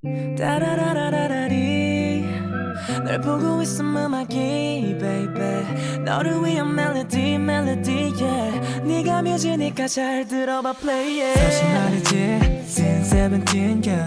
따라라라라리 널 보고 있음 음악이 baby 너를 위한 멜로디 yeah 네가 뮤지니까 잘 들어봐 play it 사실 말이지 Since 17 girl